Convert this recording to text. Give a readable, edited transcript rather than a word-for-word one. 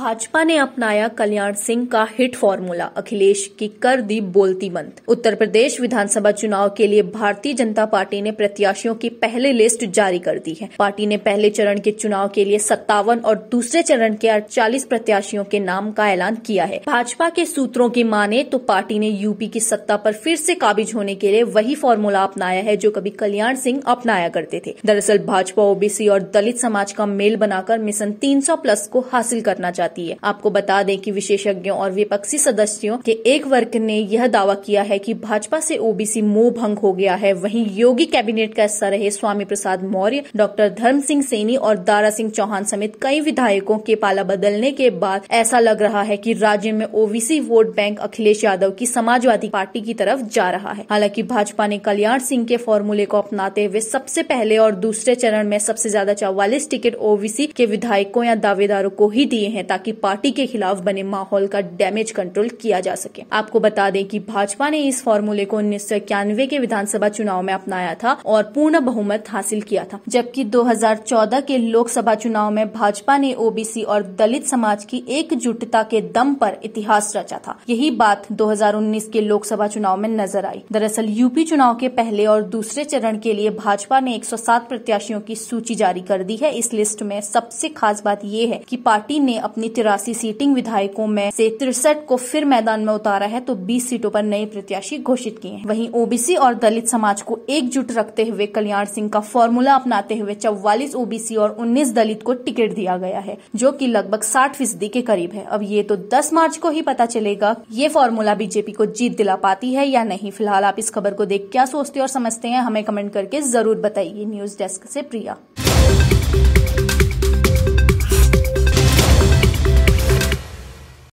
भाजपा ने अपनाया कल्याण सिंह का हिट फॉर्मूला, अखिलेश की कर दी बोलती बंद। उत्तर प्रदेश विधानसभा चुनाव के लिए भारतीय जनता पार्टी ने प्रत्याशियों की पहली लिस्ट जारी कर दी है। पार्टी ने पहले चरण के चुनाव के लिए 57 और दूसरे चरण के 48 प्रत्याशियों के नाम का ऐलान किया है। भाजपा के सूत्रों की माने तो पार्टी ने यूपी की सत्ता पर फिर से काबिज होने के लिए वही फॉर्मूला अपनाया है जो कभी कल्याण सिंह अपनाया करते थे। दरअसल भाजपा ओबीसी और दलित समाज का मेल बनाकर मिशन 300+ को हासिल करना चाहती है। आपको बता दें कि विशेषज्ञों और विपक्षी सदस्यों के एक वर्ग ने यह दावा किया है कि भाजपा से ओबीसी मोह भंग हो गया है। वहीं योगी कैबिनेट का हिस्सा रहे स्वामी प्रसाद मौर्य, डॉक्टर धर्म सिंह सैनी और दारा सिंह चौहान समेत कई विधायकों के पाला बदलने के बाद ऐसा लग रहा है कि राज्य में OBC vote bank Akhilesh Yadav की समाजवादी पार्टी की तरफ जा रहा है। हालांकि भाजपा ने कल्याण सिंह के फॉर्मूले को अपनाते हुए सबसे पहले और दूसरे चरण में सबसे ज्यादा 44 टिकट ओबीसी के विधायकों या दावेदारों को ही दिए हैं ताकि पार्टी के खिलाफ बने माहौल का डैमेज कंट्रोल किया जा सके। आपको बता दें कि भाजपा ने इस फॉर्मूले को 1991 के विधानसभा चुनाव में अपनाया था और पूर्ण बहुमत हासिल किया था, जबकि 2014 के लोकसभा चुनाव में भाजपा ने ओबीसी और दलित समाज की एकजुटता के दम पर इतिहास रचा था। यही बात 2019 के लोकसभा चुनाव में नजर आई। दरअसल यूपी चुनाव के पहले और दूसरे चरण के लिए भाजपा ने 107 प्रत्याशियों की सूची जारी कर दी है। इस लिस्ट में सबसे खास बात ये है कि पार्टी ने अपनी 83 सीटिंग विधायकों में से 63 को फिर मैदान में उतारा है तो 20 सीटों पर नए प्रत्याशी घोषित किए हैं। वहीं ओबीसी और दलित समाज को एकजुट रखते हुए कल्याण सिंह का फॉर्मूला अपनाते हुए 44 ओबीसी और 19 दलित को टिकट दिया गया है, जो कि लगभग 60% के करीब है। अब ये तो 10 मार्च को ही पता चलेगा ये फॉर्मूला बीजेपी को जीत दिला पाती है या नहीं। फिलहाल आप इस खबर को देख क्या सोचते और समझते हैं, हमें कमेंट करके जरूर बताइए। न्यूज डेस्क से प्रिया।